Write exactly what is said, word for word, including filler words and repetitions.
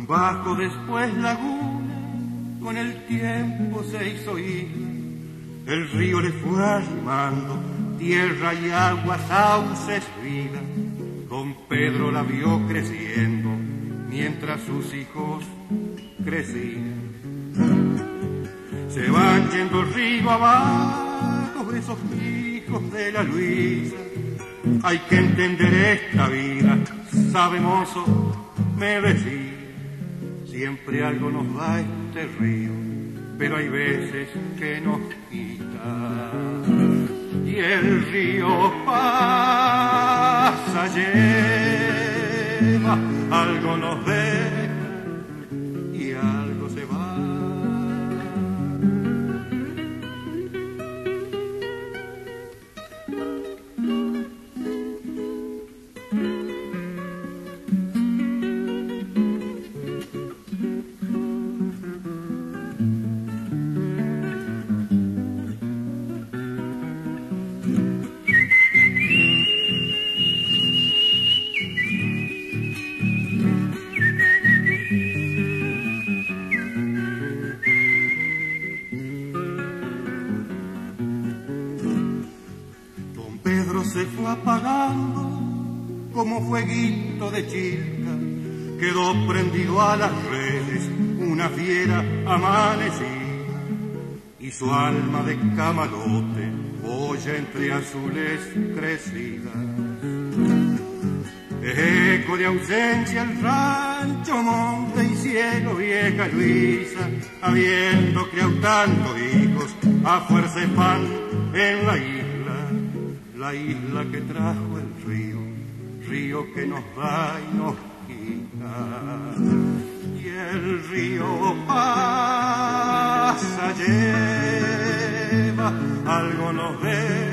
Bajo después laguna, con el tiempo se hizo isla. El río le fue arrimando tierra y agua, sauces, vida. Don Pedro la vio creciendo mientras sus hijos crecían. Se van yendo río abajo esos hijos de la Luisa. Hay que entender esta vida, sabe mozo, me decía. Siempre algo nos da este río, pero hay veces que nos quita. Y el río pasa, lleva, algo nos deja y algo se va. Se fue apagando como fueguito de chilca, quedó prendido a las redes una fiera amanecida, y su alma de camalote boya entre azules crecidas. Eco de ausencia el rancho, monte y cielo, vieja Luisa, habiendo criado tantos hijos, a fuerza de pan en la isla. La isla que trajo el río, río que nos da y nos quita. Y el río pasa, lleva, algo nos ve